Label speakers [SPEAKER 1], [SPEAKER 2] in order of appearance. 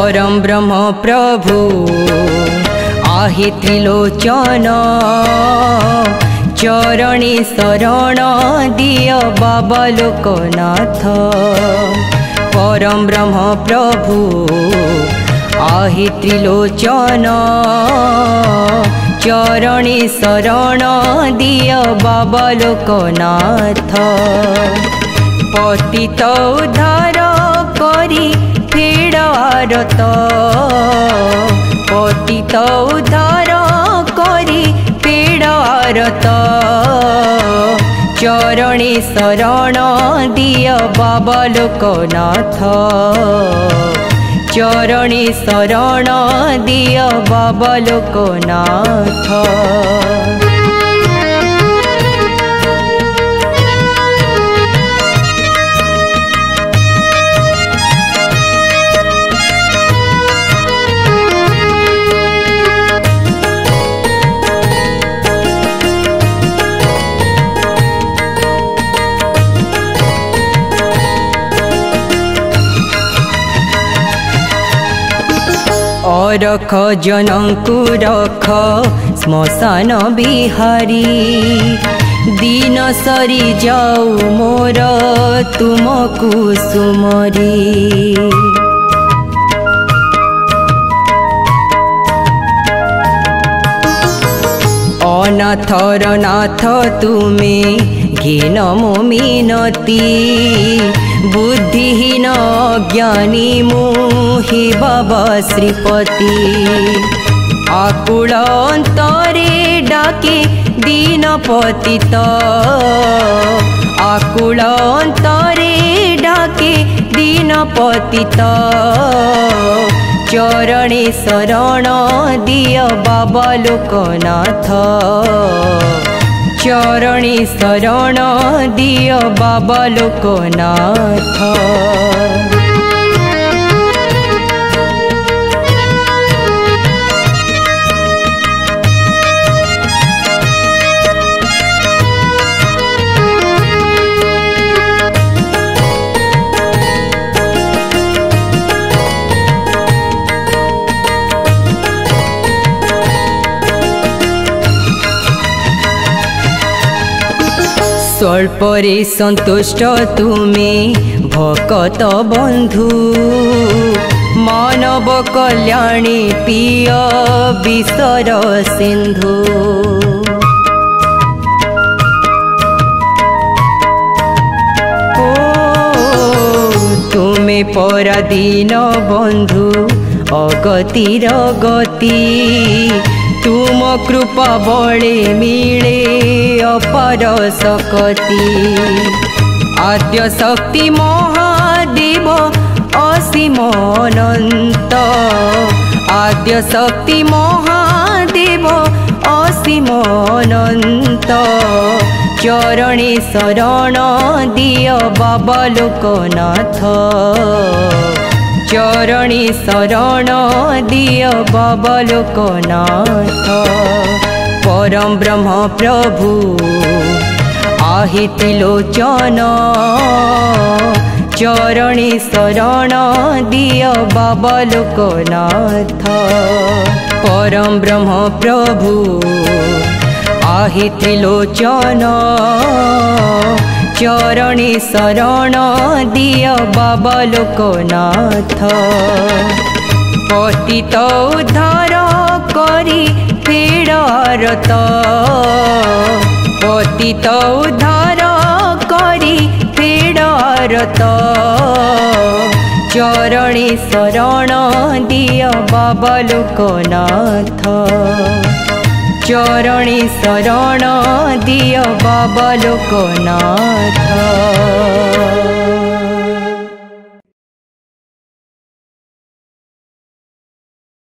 [SPEAKER 1] परम ब्रह्म प्रभु आहे त्रिलोचन चरणी शरण दिय बाबा लोकनाथ। परम ब्रह्म प्रभु आहे त्रिलोचन चरणी शरण दिय बाबा लोकनाथ। पतित उद्धार करी फेड़ आरत पतित उद्धार करी फेड़ आरत चरणी शरण दिय बाबा लोकनाथ। चरणी शरण दिय बाबा लोकनाथ। रख जनंकु रख श्मशान बिहारी दिन सरी जाऊ मोर तुमको सुमरी। अनाथर नाथ तुमे घेन मो मिनती बुद्धिहीन ज्ञानी मुहि बाबा श्रीपति। आकुल अंतरे डाके दीन पतित आकुल अंतरे डाके दीन पतित चरणी शरण दिय बाबा लोकनाथ। चरणी शरण दिय बाबा लोकनाथ। स्वल्परे संतुष्ट तुमे भक्त बंधु मानव कल्याणी पिय विसर सिंधु। तुमे पराधीन बंधु अगतिर गति तुम कृपा बड़े मिले अपार सकती। आद्य शक्ति महादेव असीम अनंत आद्य शक्ति महादेव असीम अनंत चरणी शरण दिय बाबा लोकनाथ। चरणी शरण दिय बाबा लोकनाथ। परम ब्रह्म प्रभु आहे त्रिलोचन चरणी शरण दिय बाबा लोकनाथ। परम ब्रह्म प्रभु आहे त्रिलोचन चरणी शरण दिय बाबा लोकनाथ। पतित उद्धार करी फेड़ आरत पतित उद्धार करी फेड़ आरत चरणी शरण दिय बाबा लोकनाथ। चरणी शरण दिय बाबा लोकनाथ।